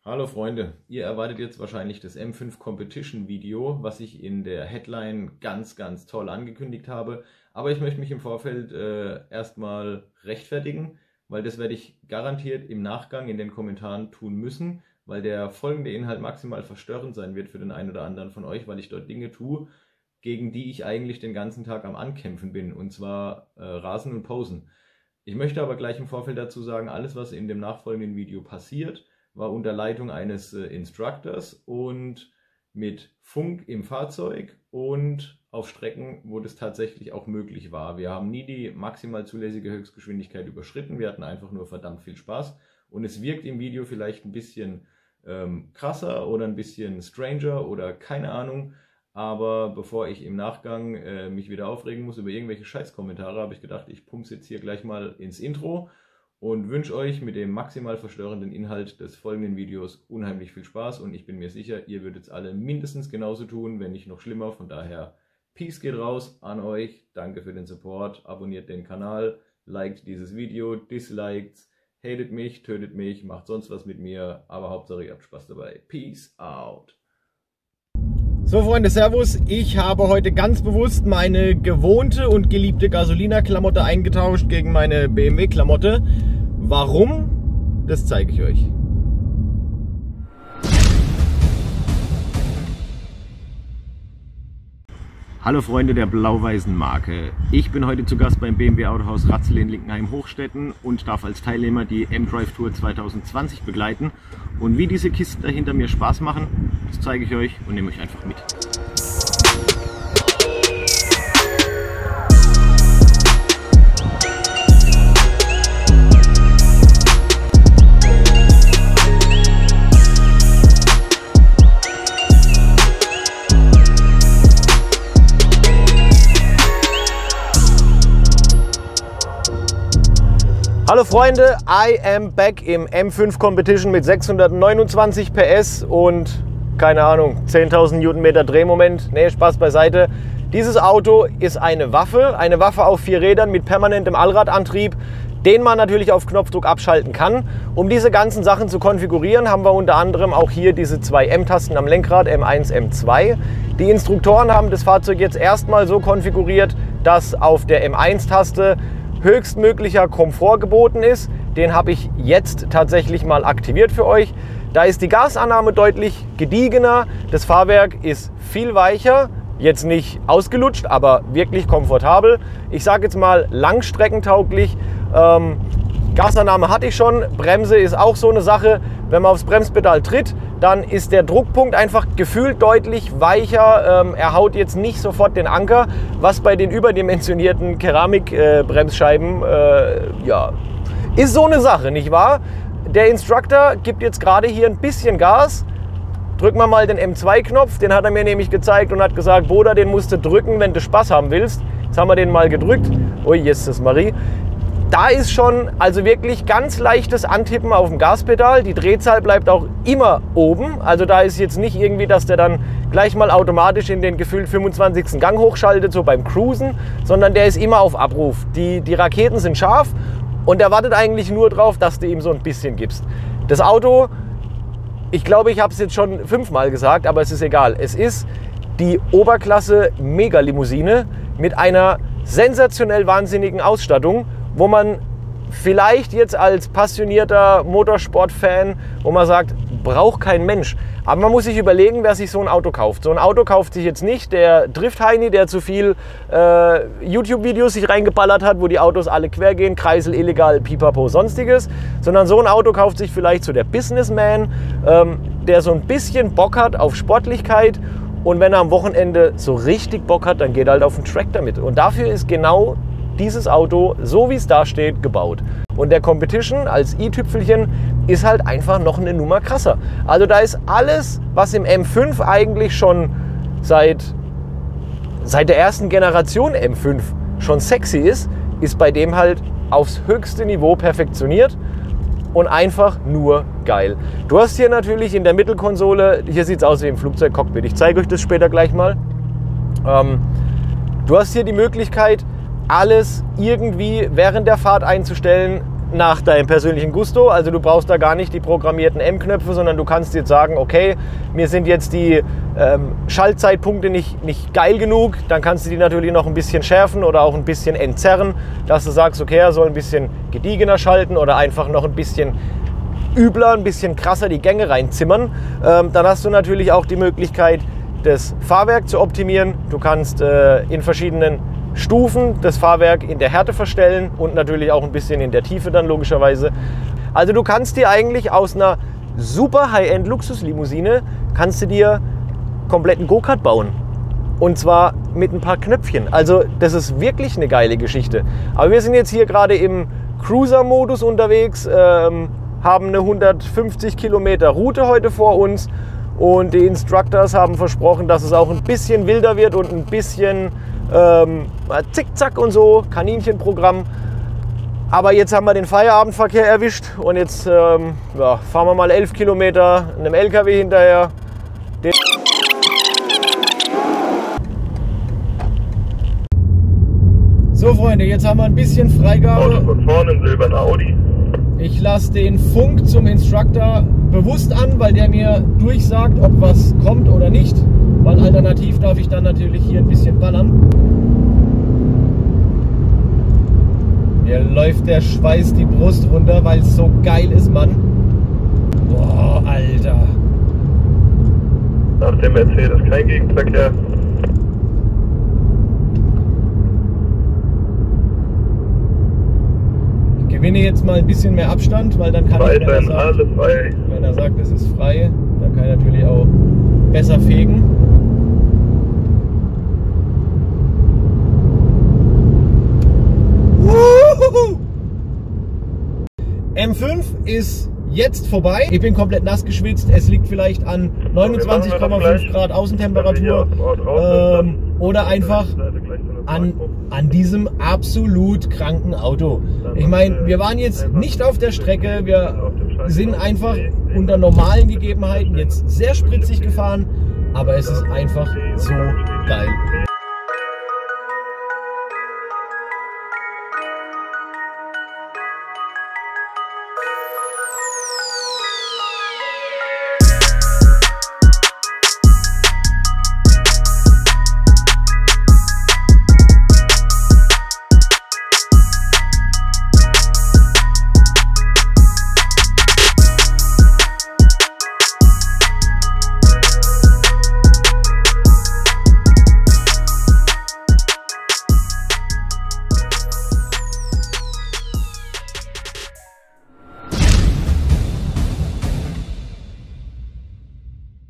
Hallo Freunde, ihr erwartet jetzt wahrscheinlich das M5 Competition Video, was ich in der Headline ganz toll angekündigt habe. Aber ich möchte mich im Vorfeld erstmal rechtfertigen, weil das werde ich garantiert im Nachgang in den Kommentaren tun müssen, weil der folgende Inhalt maximal verstörend sein wird für den einen oder anderen von euch, weil ich dort Dinge tue, gegen die ich eigentlich den ganzen Tag am Ankämpfen bin, und zwar Rasen und Posen. Ich möchte aber gleich im Vorfeld dazu sagen, alles was in dem nachfolgenden Video passiert, war unter Leitung eines Instructors und mit Funk im Fahrzeug und auf Strecken, wo das tatsächlich auch möglich war. Wir haben nie die maximal zulässige Höchstgeschwindigkeit überschritten, wir hatten einfach nur verdammt viel Spaß und es wirkt im Video vielleicht ein bisschen krasser oder ein bisschen stranger oder keine Ahnung, aber bevor ich im Nachgang mich wieder aufregen muss über irgendwelche Scheißkommentare, habe ich gedacht, ich pump's jetzt hier gleich mal ins Intro und wünsche euch mit dem maximal verstörenden Inhalt des folgenden Videos unheimlich viel Spaß und ich bin mir sicher, ihr würdet es alle mindestens genauso tun, wenn nicht noch schlimmer. Von daher, Peace geht raus an euch, danke für den Support, abonniert den Kanal, liked dieses Video, disliked, hatet mich, tötet mich, macht sonst was mit mir, aber Hauptsache ihr habt Spaß dabei. Peace out. So Freunde, Servus. Ich habe heute ganz bewusst meine gewohnte und geliebte Gasolina-Klamotte eingetauscht gegen meine BMW-Klamotte. Warum? Das zeige ich euch. Hallo Freunde der blau-weißen Marke. Ich bin heute zu Gast beim BMW Autohaus Ratzel in Linkenheim-Hochstetten und darf als Teilnehmer die M-Drive Tour 2020 begleiten. Und wie diese Kisten da hinter mir Spaß machen, das zeige ich euch und nehme euch einfach mit. Hallo Freunde, I am back im M5 Competition mit 629 PS und keine Ahnung, 10.000 Newtonmeter Drehmoment. Nee, Spaß beiseite. Dieses Auto ist eine Waffe auf 4 Rädern mit permanentem Allradantrieb, den man natürlich auf Knopfdruck abschalten kann. Um diese ganzen Sachen zu konfigurieren, haben wir unter anderem auch hier diese 2 M-Tasten am Lenkrad, M1, M2. Die Instruktoren haben das Fahrzeug jetzt erstmal so konfiguriert, dass auf der M1-Taste höchstmöglicher Komfort geboten ist. Den habe ich jetzt tatsächlich mal aktiviert für euch. Da ist die Gasannahme deutlich gediegener, das Fahrwerk ist viel weicher, jetzt nicht ausgelutscht, aber wirklich komfortabel. Ich sage jetzt mal langstreckentauglich. Gasannahme hatte ich schon, Bremse ist auch so eine Sache. Wenn man aufs Bremspedal tritt, dann ist der Druckpunkt einfach gefühlt deutlich weicher. Er haut jetzt nicht sofort den Anker, was bei den überdimensionierten Keramikbremsscheiben ja, ist so eine Sache, nicht wahr? Der Instructor gibt jetzt gerade hier ein bisschen Gas. Drücken wir mal den M2-Knopf, den hat er mir nämlich gezeigt und hat gesagt, Bruder, den musst du drücken, wenn du Spaß haben willst. Jetzt haben wir den mal gedrückt. Ui, Jesus Marie. Da ist schon also wirklich ganz leichtes Antippen auf dem Gaspedal. Die Drehzahl bleibt auch immer oben. Also da ist jetzt nicht irgendwie, dass der dann gleich mal automatisch in den gefühlt 25. Gang hochschaltet, so beim Cruisen, sondern der ist immer auf Abruf. Die Raketen sind scharf und er wartet eigentlich nur drauf, dass du ihm so ein bisschen gibst. Das Auto, ich glaube, ich habe es jetzt schon 5-mal gesagt, aber es ist egal. Es ist die Oberklasse Mega-Limousine mit einer sensationell wahnsinnigen Ausstattung, wo man vielleicht jetzt als passionierter Motorsport-Fan, wo man sagt, braucht kein Mensch. Aber man muss sich überlegen, wer sich so ein Auto kauft. So ein Auto kauft sich jetzt nicht der Drift-Heini, der zu viel YouTube-Videos sich reingeballert hat, wo die Autos alle quer gehen, Kreisel, illegal, pipapo, sonstiges. Sondern so ein Auto kauft sich vielleicht so der Businessman, der so ein bisschen Bock hat auf Sportlichkeit. Und wenn er am Wochenende so richtig Bock hat, dann geht er halt auf den Track damit. Und dafür ist genau dieses Auto, so wie es da steht, gebaut. Und der Competition als i-Tüpfelchen ist halt einfach noch eine Nummer krasser. Also da ist alles, was im M5 eigentlich schon seit der ersten Generation M5 schon sexy ist bei dem halt aufs höchste Niveau perfektioniert und einfach nur geil. Du hast hier natürlich in der Mittelkonsole, hier sieht es aus wie im Flugzeugcockpit, ich zeige euch das später gleich mal. Du hast hier die Möglichkeit, alles irgendwie während der Fahrt einzustellen. nach deinem persönlichen Gusto. Also du brauchst da gar nicht die programmierten M-Knöpfe, sondern du kannst jetzt sagen, okay, mir sind jetzt die Schaltzeitpunkte nicht geil genug. Dann kannst du die natürlich noch ein bisschen schärfen oder auch ein bisschen entzerren, dass du sagst, okay, er soll ein bisschen gediegener schalten oder einfach noch ein bisschen übler, ein bisschen krasser die Gänge reinzimmern. Dann hast du natürlich auch die Möglichkeit, das Fahrwerk zu optimieren. Du kannst in verschiedenen Stufen das Fahrwerk in der Härte verstellen und natürlich auch ein bisschen in der Tiefe dann logischerweise. Also du kannst dir eigentlich aus einer super High-End Luxuslimousine kannst du dir kompletten Go-Kart bauen. Und zwar mit ein paar Knöpfchen. Also das ist wirklich eine geile Geschichte. Aber wir sind jetzt hier gerade im Cruiser-Modus unterwegs, haben eine 150 Kilometer Route heute vor uns. Und die Instructors haben versprochen, dass es auch ein bisschen wilder wird und ein bisschen Zickzack und so, Kaninchenprogramm. Aber jetzt haben wir den Feierabendverkehr erwischt und jetzt fahren wir mal 11 Kilometer einem LKW hinterher. So Freunde, jetzt haben wir ein bisschen Freigabe. Auto von vorne, ein silberner Audi. Ich lasse den Funk zum Instructor bewusst an, weil der mir durchsagt, ob was kommt oder nicht. Weil alternativ darf ich dann natürlich hier ein bisschen ballern. Mir läuft der Schweiß die Brust runter, weil es so geil ist, Mann. Boah, Alter. Nach dem Mercedes kein Gegenverkehr. Ich gewinne jetzt mal ein bisschen mehr Abstand, weil dann kann ich, wenn er sagt, es ist frei, dann kann ich natürlich auch besser fegen. M5 ist jetzt vorbei. Ich bin komplett nass geschwitzt. Es liegt vielleicht an 29,5 Grad Außentemperatur oder einfach an diesem absolut kranken Auto. Ich meine, wir waren jetzt nicht auf der Strecke. Wir sind einfach unter normalen Gegebenheiten jetzt sehr spritzig gefahren. Aber es ist einfach so geil.